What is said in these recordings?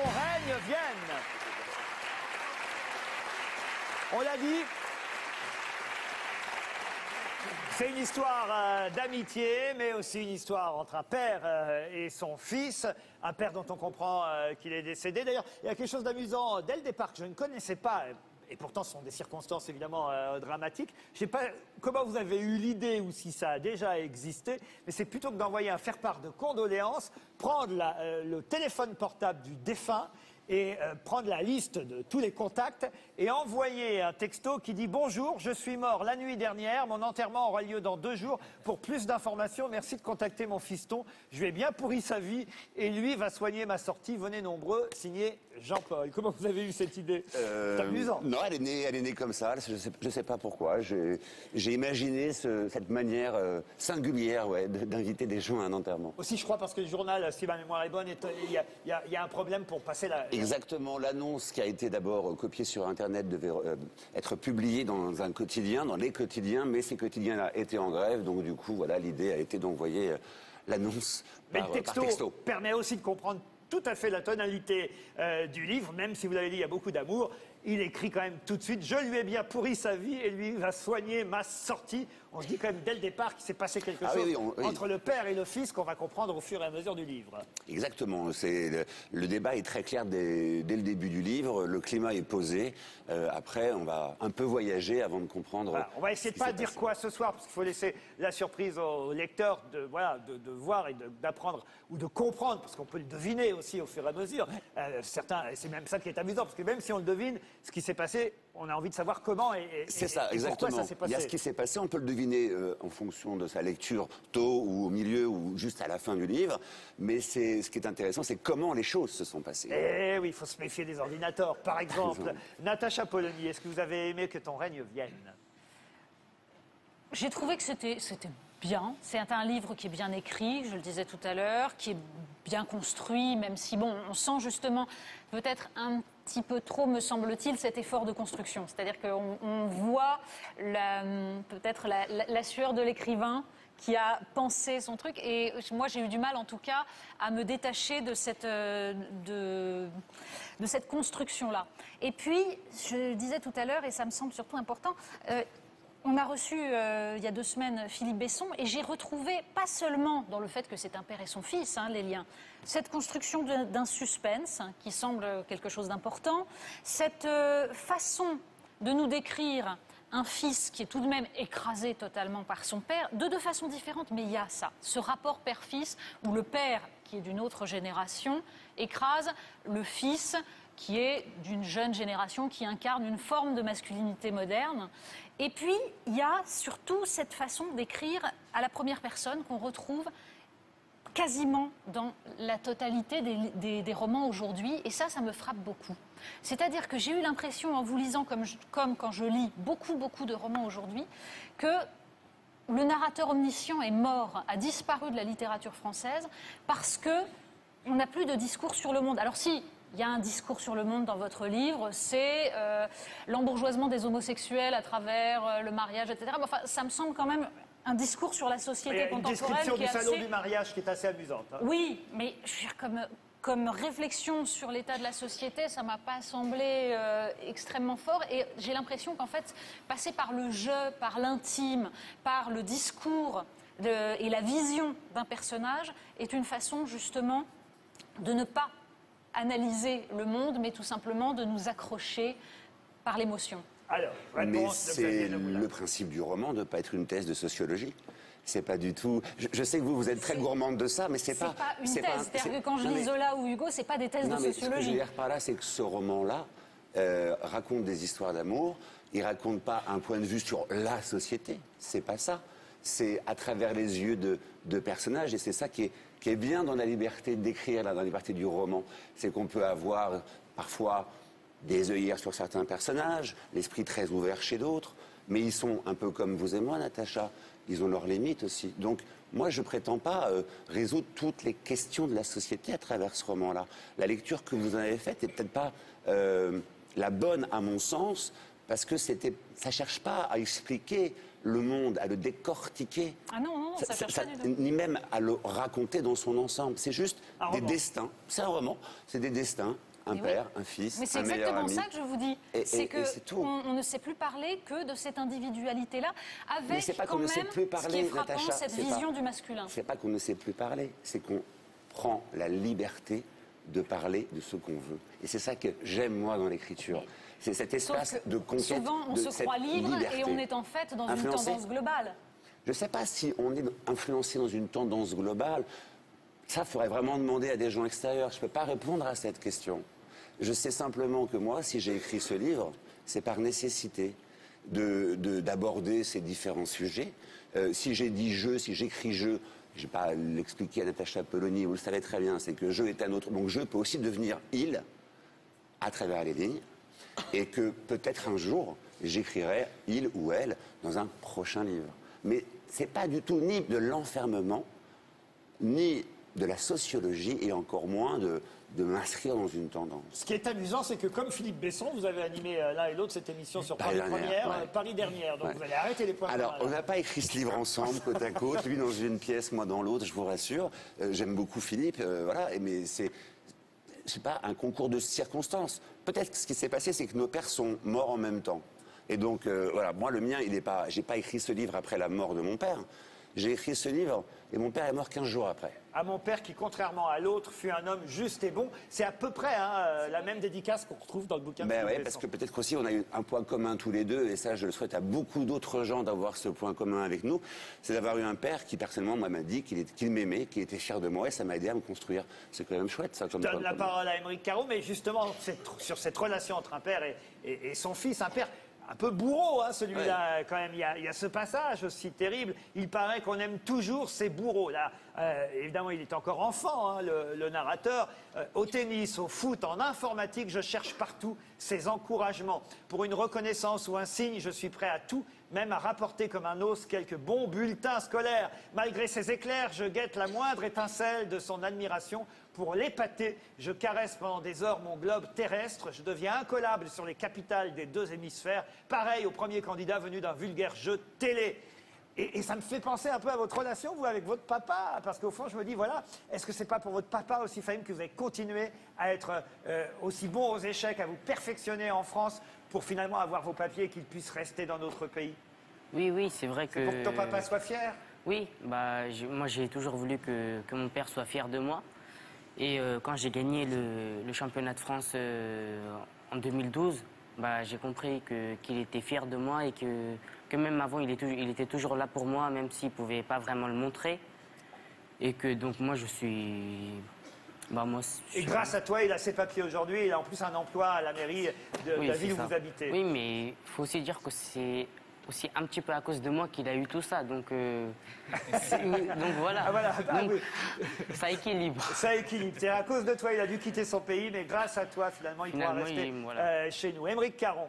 règne vienne. On l'a dit, c'est une histoire d'amitié, mais aussi une histoire entre un père et son fils. Un père dont on comprend qu'il est décédé. D'ailleurs, il y a quelque chose d'amusant dès le départ que je ne connaissais pas. Et pourtant, ce sont des circonstances évidemment dramatiques. Je ne sais pas comment vous avez eu l'idée ou si ça a déjà existé, mais c'est plutôt que d'envoyer un faire-part de condoléances, prendre le téléphone portable du défunt et prendre la liste de tous les contacts et envoyer un texto qui dit « Bonjour, je suis mort la nuit dernière, mon enterrement aura lieu dans 2 jours. Pour plus d'informations, merci de contacter mon fiston. Je lui ai bien pourri sa vie et lui va soigner ma sortie. Venez nombreux, signé Jean-Paul. » Comment vous avez eu cette idée? C'est amusant. Non, elle est née comme ça, je sais pas pourquoi. J'ai imaginé cette manière singulière d'inviter des gens à un enterrement. Aussi, je crois, parce que le journal, si ma mémoire est bonne, il y a un problème pour passer la... Exactement, l'annonce qui a été d'abord copiée sur Internet devait être publiée dans un quotidien, dans les quotidiens, mais ces quotidiens-là étaient en grève, donc du coup, voilà, l'idée a été d'envoyer l'annonce par texto. Permet aussi de comprendre tout à fait la tonalité du livre, même si vous l'avez dit, il y a beaucoup d'amour. Il écrit quand même tout de suite « Je lui ai bien pourri sa vie et lui va soigner ma sortie ». On se dit quand même dès le départ qu'il s'est passé quelque chose entre le père et le fils qu'on va comprendre au fur et à mesure du livre. Exactement. Le débat est très clair dès le début du livre. Le climat est posé. Après, on va un peu voyager avant de comprendre. Voilà, on va essayer de pas dire quoi ce soir, parce qu'il faut laisser la surprise au lecteur de voir et d'apprendre ou de comprendre, parce qu'on peut le deviner aussi au fur et à mesure. C'est même ça qui est amusant, parce que même si on le devine, ce qui s'est passé, on a envie de savoir comment et pourquoi ça s'est passé. Il y a ce qui s'est passé, on peut le deviner en fonction de sa lecture tôt ou au milieu ou juste à la fin du livre, mais ce qui est intéressant, c'est comment les choses se sont passées. Eh oui, il faut se méfier des ordinateurs, par exemple. Natacha Polony, est-ce que vous avez aimé que ton règne vienne? J'ai trouvé que c'était bien. C'est un livre qui est bien écrit, je le disais tout à l'heure, qui est bien construit, même si, bon, on sent justement peut-être un petit peu trop, me semble-t-il, cet effort de construction. C'est-à-dire qu'on voit peut-être la sueur de l'écrivain qui a pensé son truc. Et moi, j'ai eu du mal, en tout cas, à me détacher de cette construction-là. Et puis, je le disais tout à l'heure, et ça me semble surtout important, on a reçu, il y a 2 semaines, Philippe Besson, et j'ai retrouvé, pas seulement dans le fait que c'est un père et son fils, les liens, cette construction d'un suspense qui semble quelque chose d'important, cette façon de nous décrire un fils qui est tout de même écrasé totalement par son père, de 2 façons différentes, mais il y a ça, ce rapport père-fils, où le père, qui est d'une autre génération, écrase le fils qui est d'une jeune génération, qui incarne une forme de masculinité moderne. Et puis, il y a surtout cette façon d'écrire à la première personne qu'on retrouve quasiment dans la totalité des romans aujourd'hui. Et ça me frappe beaucoup. C'est-à-dire que j'ai eu l'impression, en vous lisant comme quand je lis beaucoup de romans aujourd'hui, que le narrateur omniscient est mort, a disparu de la littérature française, parce qu'on n'a plus de discours sur le monde. Alors si... il y a un discours sur le monde dans votre livre, c'est l'embourgeoisement des homosexuels à travers le mariage, etc. Mais enfin, ça me semble quand même un discours sur la société contemporaine qui est assez... Une description du salon du mariage qui est assez amusante. Oui, mais je veux dire, comme réflexion sur l'état de la société, ça m'a pas semblé extrêmement fort. Et j'ai l'impression qu'en fait, passer par le jeu, par l'intime, par le discours et la vision d'un personnage est une façon justement de ne pas analyser le monde, mais tout simplement de nous accrocher par l'émotion. Alors, mais c'est le principe du roman de ne pas être une thèse de sociologie. C'est pas du tout... Je sais que vous êtes très gourmande de ça, mais c'est pas... C'est pas une thèse. C'est-à-dire que quand je lis Zola ou Hugo, c'est pas des thèses de sociologie. Ce que je veux dire par là, c'est que ce roman-là raconte des histoires d'amour. Il raconte pas un point de vue sur la société. C'est pas ça. C'est à travers les yeux de personnages, et c'est ça qui est bien dans la liberté d'écrire, dans la liberté du roman. C'est qu'on peut avoir parfois des œillères sur certains personnages, l'esprit très ouvert chez d'autres, mais ils sont un peu comme vous et moi, Natacha, ils ont leurs limites aussi. Donc moi, je prétends pas résoudre toutes les questions de la société à travers ce roman-là. La lecture que vous en avez faite n'est peut-être pas la bonne à mon sens, parce que ça cherche pas à expliquer le monde, à le décortiquer. Ah non, ça cherche pas du tout. Ni même à le raconter dans son ensemble. C'est juste des destins. C'est un roman, c'est des destins un Mais père, un fils, Mais c'est un meilleur exactement ami. ça que je vous dis. Et C'est que c'est tout. on ne sait plus parler que de cette individualité-là, Mais avec c'est pas quand qu'on ne même sait plus ce qui parler, est frappant, Natacha. cette C'est vision pas- du masculin. C'est pas qu'on ne sait plus parler, c'est qu'on prend la liberté de parler de ce qu'on veut. Et c'est ça que j'aime, moi, dans l'écriture. C'est cet Sauf espace que de conquête. souvent, on de se cette croit libre liberté. et on est en fait dans une Influencé. tendance globale. Je ne sais pas si on est influencé dans une tendance globale. Ça, il faudrait vraiment demander à des gens extérieurs. Je ne peux pas répondre à cette question. Je sais simplement que moi, si j'ai écrit ce livre, c'est par nécessité d'aborder ces différents sujets. Si j'ai dit je, si j'écris je, je ne vais pas l'expliquer à Natacha Polony, vous le savez très bien, c'est que je est un autre. Donc je peux aussi devenir il à travers les lignes. Et que peut-être un jour, j'écrirai il ou elle dans un prochain livre. Mais ce n'est pas du tout ni de l'enfermement, ni de la sociologie, et encore moins de m'inscrire dans une tendance. Ce qui est amusant, c'est que comme Philippe Besson, vous avez animé l'un et l'autre cette émission sur Paris Paris Première, Dernière, ouais. Paris Dernière. Donc Ouais. vous allez arrêter les points Alors, communs, on là. n'a pas écrit ce livre ensemble, côte à côte, lui dans une pièce, moi dans l'autre, je vous rassure. J'aime beaucoup Philippe, voilà, mais c'est pas un concours de circonstances. Peut-être que ce qui s'est passé, c'est que nos pères sont morts en même temps. Et donc, voilà, moi, le mien, j'ai pas écrit ce livre après la mort de mon père. J'ai écrit ce livre et mon père est mort 15 jours après. À mon père qui, contrairement à l'autre, fut un homme juste et bon. C'est à peu près la même dédicace qu'on retrouve dans le bouquin de Ben Philippe ouais, parce Besson. que peut-être qu'aussi on a eu un point commun tous les deux, et ça je le souhaite à beaucoup d'autres gens d'avoir ce point commun avec nous, c'est d'avoir eu un père qui personnellement moi, m'a dit qu'il m'aimait, qu'il était fier de moi, et ça m'a aidé à me construire. C'est quand même chouette ça comme Je point donne la commun. parole à Émeric Caron, mais justement sur cette relation entre un père et son fils, un père un peu bourreau, hein, celui-là, quand même. Il y a ce passage aussi terrible. Il paraît qu'on aime toujours ses bourreaux. Là, évidemment, il est encore enfant, hein, le narrateur. Au tennis, au foot, en informatique, je cherche partout ses encouragements. Pour une reconnaissance ou un signe, je suis prêt à tout, même à rapporter comme un os quelques bons bulletins scolaires. Malgré ses éclairs, je guette la moindre étincelle de son admiration. Pour l'épater, je caresse pendant des heures mon globe terrestre. Je deviens incollable sur les capitales des deux hémisphères, pareil au premier candidat venu d'un vulgaire jeu télé. Et ça me fait penser un peu à votre relation, vous, avec votre papa. Parce qu'au fond, je me dis, voilà, est-ce que c'est pas pour votre papa aussi, Fahim, que vous avez continué à être aussi bon aux échecs, à vous perfectionner en France, pour finalement avoir vos papiers et qu'ils puissent rester dans notre pays? Oui, c'est vrai que... Pour que ton papa soit fier? Oui, moi j'ai toujours voulu que mon père soit fier de moi. Et quand j'ai gagné le championnat de France en 2012, j'ai compris qu'il était fier de moi et que même avant, il était toujours là pour moi, même s'il ne pouvait pas vraiment le montrer. Et que donc moi, je suis... Et grâce à toi, il a ses papiers aujourd'hui. Il a en plus un emploi à la mairie de la ville où vous habitez. Oui, mais il faut aussi dire que c'est aussi un petit peu à cause de moi qu'il a eu tout ça. Donc voilà. Ah, voilà. Ah, Donc, oui. ça équilibre. Ça équilibre. C'est à cause de toi, il a dû quitter son pays, mais grâce à toi, finalement, il pourra rester chez nous. Émeric Caron.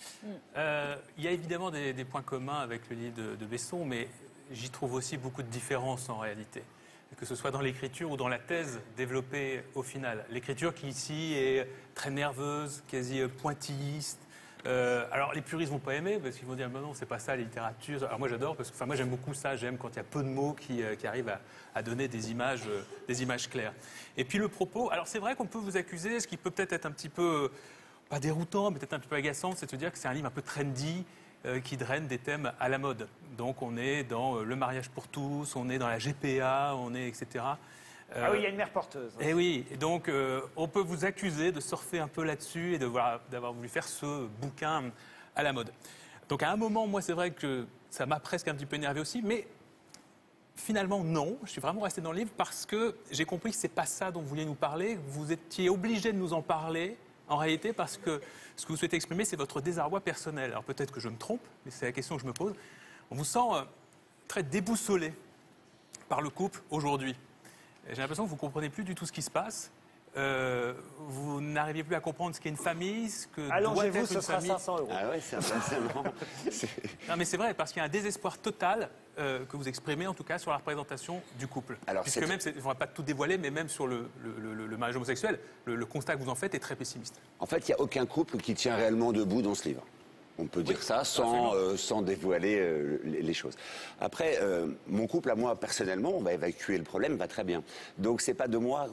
Il y a évidemment des points communs avec le livre de Besson, mais j'y trouve aussi beaucoup de différences en réalité. Que ce soit dans l'écriture ou dans la thèse développée au final. L'écriture qui ici est très nerveuse, quasi pointilliste. Alors les puristes vont pas aimer parce qu'ils vont dire non, c'est pas ça la littérature. Alors moi j'adore parce que moi j'aime beaucoup ça, j'aime quand il y a peu de mots qui arrivent à donner des images claires. Et puis le propos, alors c'est vrai qu'on peut vous accuser, ce qui peut peut-être être un petit peu pas déroutant, mais peut-être un petit peu agaçant, c'est de se dire que c'est un livre un peu trendy qui draine des thèmes à la mode. Donc on est dans le mariage pour tous, on est dans la GPA, on est etc. Ah oui, il y a une mère porteuse. Et oui, et donc on peut vous accuser de surfer un peu là-dessus et d'avoir voulu faire ce bouquin à la mode. Donc à un moment, moi c'est vrai que ça m'a presque un petit peu énervé aussi, mais finalement non, je suis vraiment resté dans le livre parce que j'ai compris que c'est pas ça dont vous vouliez nous parler, vous étiez obligé de nous en parler en réalité parce que ce que vous souhaitez exprimer c'est votre désarroi personnel. Alors peut-être que je me trompe, mais c'est la question que je me pose. On vous sent très déboussolé par le couple aujourd'hui. J'ai l'impression que vous ne comprenez plus du tout ce qui se passe. Vous n'arriviez plus à comprendre ce qu'est une famille, ce que doit Allongez-vous, être ce une sera famille. 500 €. Ah ouais, c'est impressionnant. Non, mais c'est vrai, parce qu'il y a un désespoir total que vous exprimez, en tout cas, sur la représentation du couple. Alors, puisque même, on ne va pas tout dévoiler, mais même sur le mariage homosexuel, le constat que vous en faites est très pessimiste. En fait, il n'y a aucun couple qui tient réellement debout dans ce livre. On peut dire ça sans dévoiler les choses. Après, mon couple, à moi, personnellement, on va évacuer le problème, va très bien. Donc, c'est pas de moi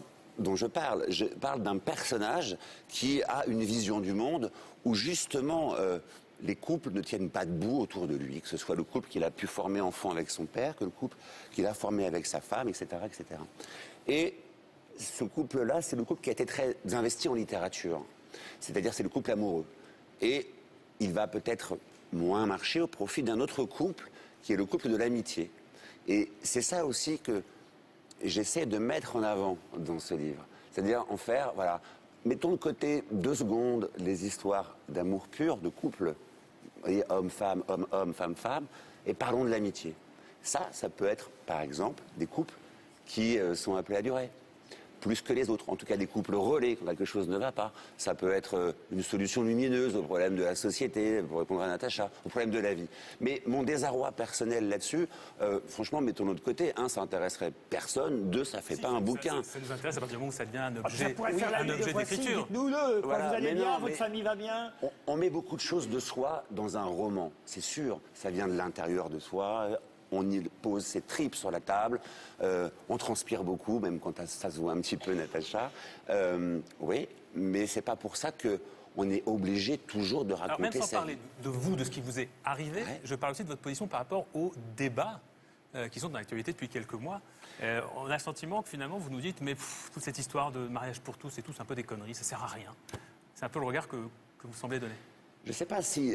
dont je parle. Je parle d'un personnage qui a une vision du monde où justement les couples ne tiennent pas debout autour de lui, que ce soit le couple qu'il a pu former enfant avec son père, que le couple qu'il a formé avec sa femme, etc., etc. Et ce couple-là, c'est le couple qui a été très investi en littérature. C'est-à-dire, c'est le couple amoureux. Et il va peut-être moins marcher au profit d'un autre couple, qui est le couple de l'amitié. Et c'est ça aussi que j'essaie de mettre en avant dans ce livre. C'est-à-dire en faire, voilà, mettons de côté 2 secondes les histoires d'amour pur, de couple, vous voyez, homme-femme, homme-homme, femme-femme, et parlons de l'amitié. Ça peut être, par exemple, des couples qui sont appelés à durer. Plus que les autres, en tout cas des couples relais quand quelque chose ne va pas. Ça peut être une solution lumineuse au problème de la société, pour répondre à Natacha, au problème de la vie. Mais mon désarroi personnel là-dessus, franchement, mettons-le de côté. 1, ça intéresserait personne. 2, ça fait pas un bouquin. Ça nous intéresse à partir du moment où ça devient un objet, Ça pourrait faire la un liste de objet voici, d'écriture. dites-nous-le, quand Voilà, vous allez mais bien, non, votre mais- famille va bien. On met beaucoup de choses de soi dans un roman, c'est sûr. Ça vient de l'intérieur de soi. On y pose ses tripes sur la table. On transpire beaucoup, même quand ça se voit un petit peu, Natacha. Oui, mais c'est pas pour ça que on est obligé toujours de Alors raconter même sans sa parler vie. de vous, de ce qui vous est arrivé, Ouais. je parle aussi de votre position par rapport aux débats qui sont dans l'actualité depuis quelques mois. On a le sentiment que finalement vous nous dites mais toute cette histoire de mariage pour tous et tout, c'est un peu des conneries, ça sert à rien. C'est un peu le regard que vous semblez donner. Je sais pas si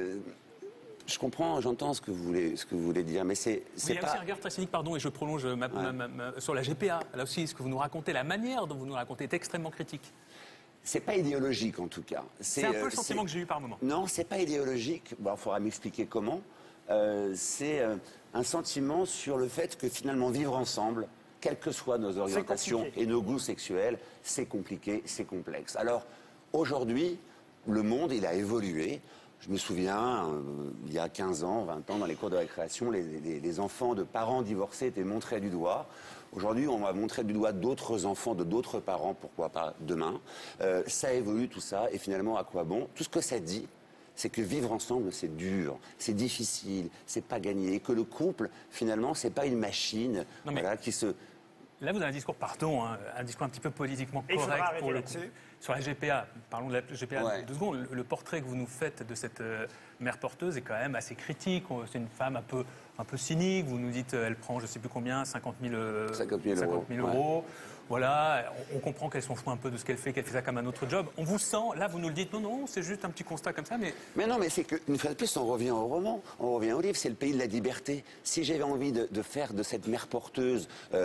je comprends, j'entends ce que vous voulez dire, mais c'est Oui, il y a aussi un regard très cynique, pardon, et je prolonge sur la GPA. Là aussi, ce que vous nous racontez, la manière dont vous nous racontez est extrêmement critique. c'est pas idéologique en tout cas. C'est un peu le sentiment que j'ai eu par moment. Non, c'est pas idéologique. Bon, il faudra m'expliquer comment. C'est un sentiment sur le fait que finalement vivre ensemble, quelles que soient nos orientations compliqué. et nos goûts sexuels, c'est compliqué, c'est complexe. Alors aujourd'hui, le monde, il a évolué. Je me souviens, il y a 15 ans, 20 ans, dans les cours de récréation, les enfants de parents divorcés étaient montrés du doigt. Aujourd'hui, on va montrer du doigt d'autres enfants de d'autres parents, pourquoi pas demain. Ça évolue tout ça, et finalement, à quoi bon? Tout ce que ça dit, c'est que vivre ensemble, c'est dur, c'est difficile, c'est pas gagné, et que le couple, finalement, c'est pas une machine, Non, mais- voilà, qui se... Là, vous avez un discours, pardon, hein, un discours un petit peu politiquement Et il faudra correct arrêter pour le coup. là-dessus. Sur la GPA, parlons de la GPA Ouais. 2 secondes. Le portrait que vous nous faites de cette mère porteuse est quand même assez critique. C'est une femme un peu cynique. Vous nous dites, elle prend, je ne sais plus combien, 50 000 euros. Voilà, on comprend qu'elle s'en fout un peu de ce qu'elle fait ça comme un autre job. On vous sent, là, vous nous le dites, non, c'est juste un petit constat comme ça, mais Mais non, mais c'est qu'une fois de plus, on revient au roman, on revient au livre, c'est le pays de la liberté. Si j'avais envie de faire de cette mère porteuse,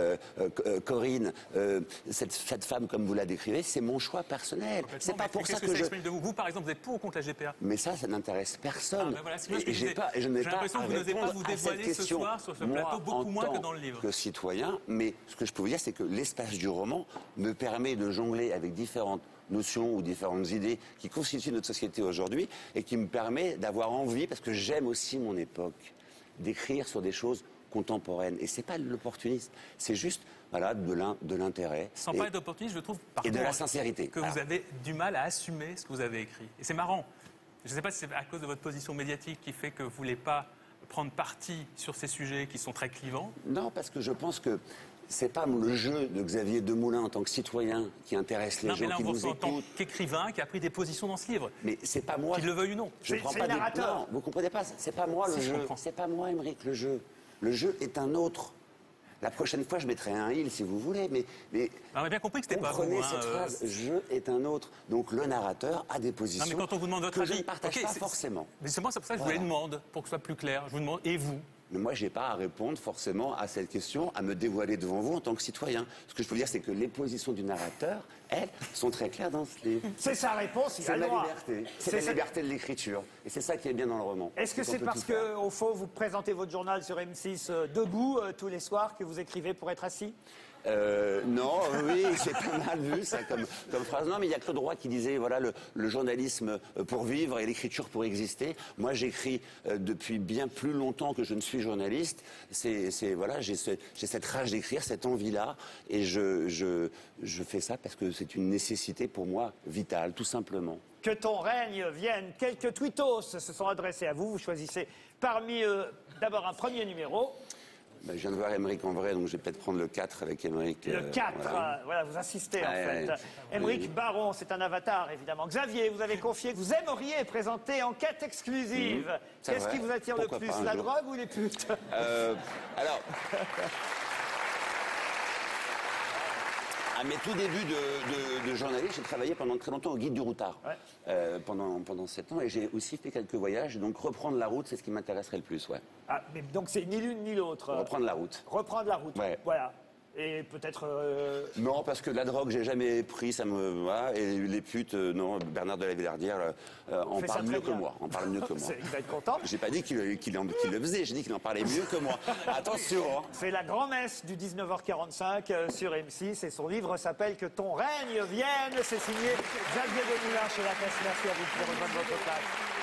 Corinne, cette femme comme vous la décrivez, c'est mon choix personnel. C'est pas pour ça que je... exprime de vous. Vous, par exemple, vous êtes pour ou contre la GPA? Mais ça n'intéresse personne. Ah, ben voilà, c'est bien ce que et je j'ai disais. pas, et je n'ai J'ai pas l'impression à que vous n'osez pas répondre vous à cette dévoiler ce question. soir sur ce Moi, plateau, beaucoup en moins que tant dans le livre. que citoyen, mais ce que je peux vous dire, c'est que l'espace du roman me permet de jongler avec différentes notions ou différentes idées qui constituent notre société aujourd'hui et qui me permet d'avoir envie, parce que j'aime aussi mon époque, d'écrire sur des choses contemporaines. Et c'est pas de l'opportunisme, c'est juste voilà, de l'intérêt. Sans Et- parler d'opportunisme, je trouve et de la parfois sincérité. que Alors. vous avez du mal à assumer ce que vous avez écrit. Et c'est marrant. Je ne sais pas si c'est à cause de votre position médiatique qui fait que vous ne voulez pas prendre parti sur ces sujets qui sont très clivants. Non, parce que je pense que c'est pas le jeu de Xavier Demoulin en tant que citoyen qui intéresse les Non, mais gens là, qui on vous nous ressent en tant écoutent. qu'écrivain qui a pris des positions dans ce livre, Mais c'est pas moi. qu'il le veuille ou non. Je C'est- prends c'est pas le des... narrateur. Non, vous comprenez pas. C'est pas moi le Si, je jeu. comprends. C'est pas moi, Émeric, le jeu. Le jeu est un autre. La prochaine fois, je mettrai un il si vous voulez, mais On a bien compris que c'était pas vous. comprenez hein, cette phrase. Jeu est un autre. Donc le narrateur a des positions Non, mais quand on vous demande votre que avis, je ne partage ok, pas c'est- forcément. Mais c'est pour ça que je vous Voilà. les demande, pour que ce soit plus clair. Je vous demande, et vous? Mais moi, j'ai pas à répondre forcément à cette question, à me dévoiler devant vous en tant que citoyen. Ce que je peux dire, c'est que les positions du narrateur, elles, sont très claires dans ce livre. C'est sa réponse, il a C'est le la droit. liberté. C'est C'est la ça. liberté de l'écriture. Et c'est ça qui est bien dans le roman. Est-ce que qu'on c'est peut parce tout faire. que, au fond, vous présentez votre journal sur M6 debout tous les soirs que vous écrivez pour être assis? Non, oui, c'est pas mal vu ça comme phrase. Non, mais il y a Claude Roy qui disait voilà le journalisme pour vivre et l'écriture pour exister. Moi, j'écris depuis bien plus longtemps que je ne suis journaliste. Voilà, j'ai cette rage d'écrire, cette envie-là, et je fais ça parce que c'est une nécessité pour moi vitale, tout simplement. Que ton règne vienne. Quelques tweetos se sont adressés à vous. Vous choisissez parmi eux d'abord un premier numéro. Ben, je viens de voir Émeric en vrai, donc je vais peut-être prendre le 4 avec Émeric. Le 4, voilà, vous insistez en fait. Émeric Baron, c'est un avatar évidemment. Xavier, vous avez confié que vous aimeriez présenter Enquête exclusive. Qu'est-ce qui vous attire le plus, la drogue ou les putes? Alors, à mes tout débuts de journaliste, j'ai travaillé pendant très longtemps au Guide du Routard, pendant 7 ans, et j'ai aussi fait quelques voyages. Donc reprendre la route, c'est ce qui m'intéresserait le plus, ouais. Ah, mais donc c'est ni l'une ni l'autre. Reprendre la route. Reprendre la route, Ouais. voilà. Et peut-être... Non, parce que la drogue, j'ai jamais pris, ça me... Voilà, et les putes, non, Bernard de la Villardière en fait parle ça mieux très que bien. moi. En parle mieux que moi. Il va être content. J'ai pas dit qu'il le faisait, j'ai dit qu'il en parlait mieux que moi. Attention, hein. C'est la grand-messe du 19h45 sur M6 et son livre s'appelle « Que ton règne vienne ». C'est signé Xavier Demoulin chez La Caisse. Merci à vous pour rejoindre votre place.